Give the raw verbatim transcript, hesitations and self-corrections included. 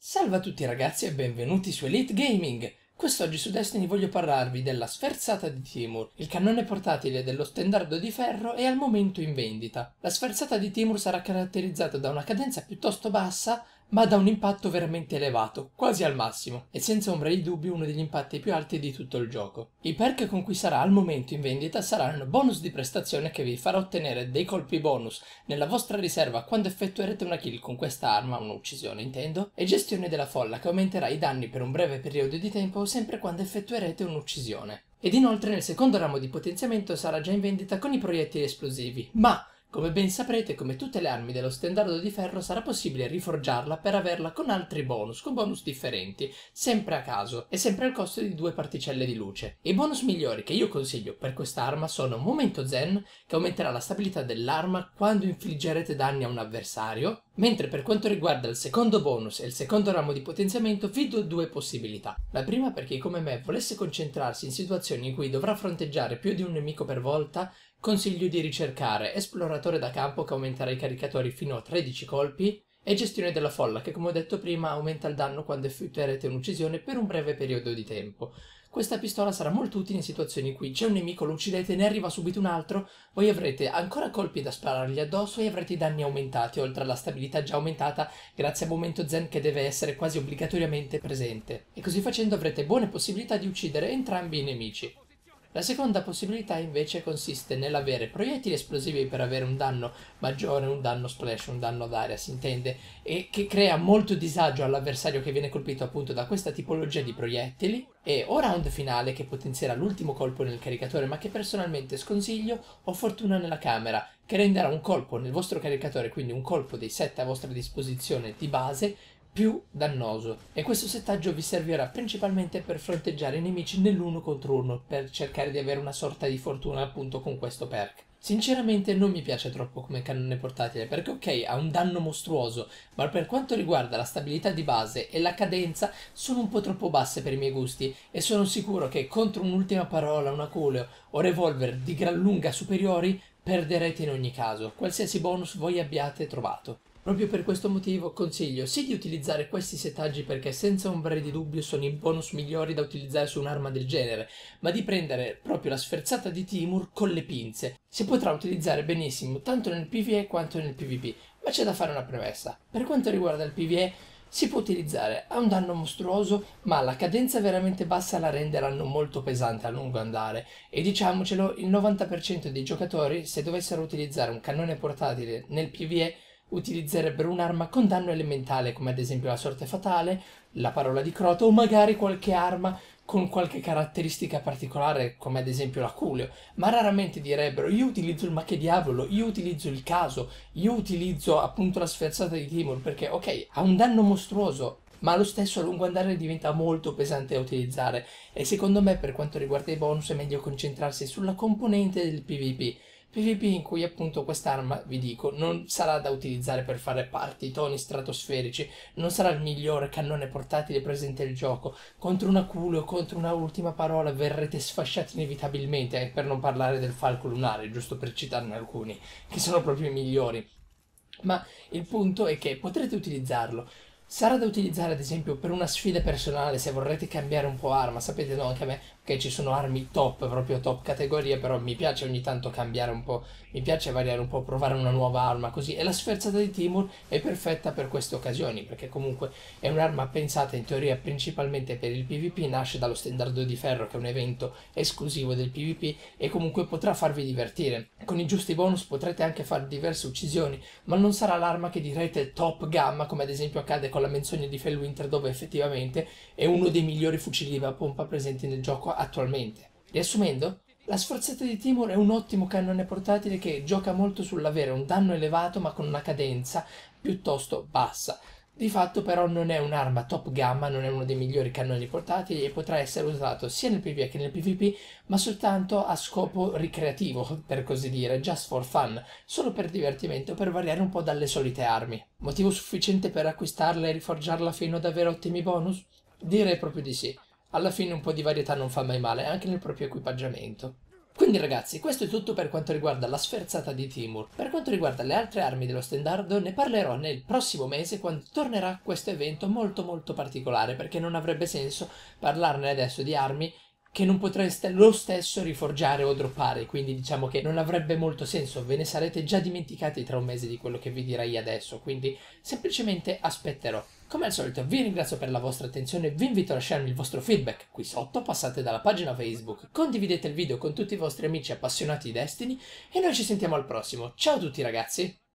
Salve a tutti ragazzi e benvenuti su Elite Gaming! Quest'oggi su Destiny voglio parlarvi della Sferzata di Timur. Il cannone portatile dello Stendardo di Ferro è al momento in vendita. La Sferzata di Timur sarà caratterizzata da una cadenza piuttosto bassa, ma da un impatto veramente elevato, quasi al massimo, e senza ombra di dubbio uno degli impatti più alti di tutto il gioco. I perk con cui sarà al momento in vendita saranno bonus di prestazione che vi farà ottenere dei colpi bonus nella vostra riserva quando effettuerete una kill con questa arma, un'uccisione intendo, e gestione della folla che aumenterà i danni per un breve periodo di tempo sempre quando effettuerete un'uccisione. Ed inoltre nel secondo ramo di potenziamento sarà già in vendita con i proiettili esplosivi, ma come ben saprete, come tutte le armi dello Stendardo di Ferro, sarà possibile riforgiarla per averla con altri bonus, con bonus differenti, sempre a caso, e sempre al costo di due particelle di luce. I bonus migliori che io consiglio per quest'arma sono Momento Zen, che aumenterà la stabilità dell'arma quando infliggerete danni a un avversario, mentre per quanto riguarda il secondo bonus e il secondo ramo di potenziamento vi do due possibilità. La prima per chi come me volesse concentrarsi in situazioni in cui dovrà fronteggiare più di un nemico per volta, consiglio di ricercare Esploratore da campo che aumenterà i caricatori fino a tredici colpi e Gestione della folla che, come ho detto prima, aumenta il danno quando effettuerete un'uccisione per un breve periodo di tempo. Questa pistola sarà molto utile in situazioni in cui c'è un nemico, lo uccidete, ne arriva subito un altro, voi avrete ancora colpi da sparargli addosso e avrete i danni aumentati, oltre alla stabilità già aumentata grazie a Momento Zen che deve essere quasi obbligatoriamente presente. E così facendo avrete buone possibilità di uccidere entrambi i nemici. La seconda possibilità invece consiste nell'avere proiettili esplosivi per avere un danno maggiore, un danno splash, un danno ad area, si intende, e che crea molto disagio all'avversario che viene colpito appunto da questa tipologia di proiettili, e o round finale che potenzierà l'ultimo colpo nel caricatore ma che personalmente sconsiglio, o fortuna nella camera che renderà un colpo nel vostro caricatore, quindi un colpo dei sette a vostra disposizione di base, più dannoso, e questo settaggio vi servirà principalmente per fronteggiare i nemici nell'uno contro uno, per cercare di avere una sorta di fortuna appunto con questo perk. Sinceramente non mi piace troppo come cannone portatile perché ok, ha un danno mostruoso, ma per quanto riguarda la stabilità di base e la cadenza sono un po' troppo basse per i miei gusti e sono sicuro che contro un'ultima parola, una Aculeo o revolver di gran lunga superiori perderete in ogni caso, qualsiasi bonus voi abbiate trovato. Proprio per questo motivo consiglio sì di utilizzare questi settaggi perché senza ombra di dubbio sono i bonus migliori da utilizzare su un'arma del genere, ma di prendere proprio la Sferzata di Timur con le pinze. Si potrà utilizzare benissimo tanto nel PvE quanto nel PvP, ma c'è da fare una premessa. Per quanto riguarda il PvE si può utilizzare, ha un danno mostruoso, ma la cadenza veramente bassa la renderanno molto pesante a lungo andare e diciamocelo, il novanta per cento dei giocatori se dovessero utilizzare un cannone portatile nel PvE utilizzerebbero un'arma con danno elementale come ad esempio la sorte fatale, la parola di Crota o magari qualche arma con qualche caratteristica particolare come ad esempio l'Aculeo, ma raramente direbbero io utilizzo il ma che diavolo, io utilizzo il caso, io utilizzo appunto la Sferzata di Timur perché ok, ha un danno mostruoso, ma lo stesso a lungo andare diventa molto pesante da utilizzare e secondo me per quanto riguarda i bonus è meglio concentrarsi sulla componente del PvP. PvP in cui appunto quest'arma, vi dico, non sarà da utilizzare per fare party, toni stratosferici, non sarà il migliore cannone portatile presente nel gioco, contro una Aculeo o contro una ultima parola verrete sfasciati inevitabilmente, eh, per non parlare del falco lunare, giusto per citarne alcuni, che sono proprio i migliori. Ma il punto è che potrete utilizzarlo. Sarà da utilizzare ad esempio per una sfida personale se vorrete cambiare un po' arma, sapete no, anche a me che ci sono armi top, proprio top categoria, però mi piace ogni tanto cambiare un po', mi piace variare un po', provare una nuova arma così e la Sferzata di Timur è perfetta per queste occasioni perché comunque è un'arma pensata in teoria principalmente per il PvP, nasce dallo Stendardo di Ferro che è un evento esclusivo del PvP e comunque potrà farvi divertire. Con i giusti bonus potrete anche fare diverse uccisioni, ma non sarà l'arma che direte top gamma come ad esempio accade con la menzogna di Felwinter dove effettivamente è uno dei migliori fucili a pompa presenti nel gioco attualmente. Riassumendo, la Sferzata di Timur è un ottimo cannone portatile che gioca molto sull'avere un danno elevato ma con una cadenza piuttosto bassa. Di fatto però non è un'arma top gamma, non è uno dei migliori cannoni portatili e potrà essere usato sia nel PvE che nel PvP, ma soltanto a scopo ricreativo, per così dire, just for fun, solo per divertimento, per variare un po' dalle solite armi. Motivo sufficiente per acquistarla e riforgiarla fino ad avere ottimi bonus? Direi proprio di sì. Alla fine un po' di varietà non fa mai male, anche nel proprio equipaggiamento. Quindi ragazzi, questo è tutto per quanto riguarda la sferzata di Timur. Per quanto riguarda le altre armi dello Stendardo ne parlerò nel prossimo mese, quando tornerà questo evento molto molto particolare, perché non avrebbe senso parlarne adesso di armi che non potreste lo stesso riforgiare o droppare, quindi diciamo che non avrebbe molto senso, ve ne sarete già dimenticati tra un mese di quello che vi direi adesso, quindi semplicemente aspetterò. Come al solito vi ringrazio per la vostra attenzione, vi invito a lasciarmi il vostro feedback qui sotto, passate dalla pagina Facebook, condividete il video con tutti i vostri amici appassionati di Destiny e noi ci sentiamo al prossimo. Ciao a tutti ragazzi!